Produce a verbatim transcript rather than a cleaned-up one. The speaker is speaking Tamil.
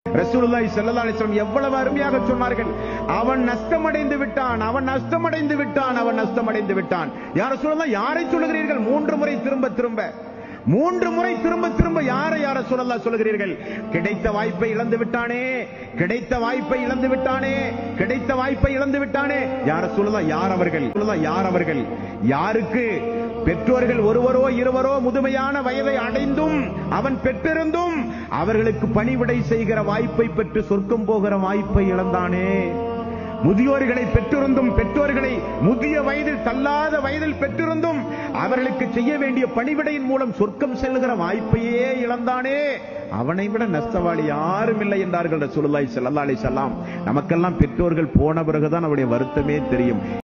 ரசூலுல்லாஹி ஸல்லல்லாஹு அலைஹி வஸல்லம் எவ்வளவு அருமையாக சொன்னார்கள். அவன் நஷ்டமடைந்து விட்டான், அவன் நஷ்டமடைந்து விட்டான், அவன் நஷ்டமடைந்து விட்டான். யா ரசூலல்லாஹ், யாரை சொல்லுகிறீர்கள்? மூன்று முறை திரும்ப திரும்ப மூன்று முறை திரும்ப திரும்ப யாரை யா ரசூலல்லாஹ் சொல்லுகிறீர்கள்? கிடைத்த வாய்ப்பை இழந்து விட்டானே, கிடைத்த வாய்ப்பை இழந்து விட்டானே, கிடைத்த வாய்ப்பை இழந்து விட்டானே. யா ரசூலல்லாஹ், யார் அவர்கள்? யார் அவர்கள்? யாருக்கு பெற்றோர்கள் ஒருவரோ இருவரோ முதுமையான வயதை அடைந்தும் அவன் பெற்றிருந்தும் அவர்களுக்கு பணிவிடை செய்கிற வாய்ப்பை பெற்று சொர்க்கம் போகிற வாய்ப்பை இழந்தானே. முதியோர்களை பெற்றிருந்தும், பெற்றோர்களை முதிய வயதில் தள்ளாத வயதில் பெற்றிருந்தும் அவர்களுக்கு செய்ய வேண்டிய பணிவிடையின் மூலம் சொர்க்கம் செல்கிற வாய்ப்பையே இழந்தானே. அவனை விட நஷ்டவாளி யாரும் இல்லை என்றார்கள் ரசூலுல்லாஹி ஸல்லல்லாஹு அலைஹி வஸல்லம். நமக்கெல்லாம் பெற்றோர்கள் போன பிறகுதான் அவருடைய வருத்தமே தெரியும்.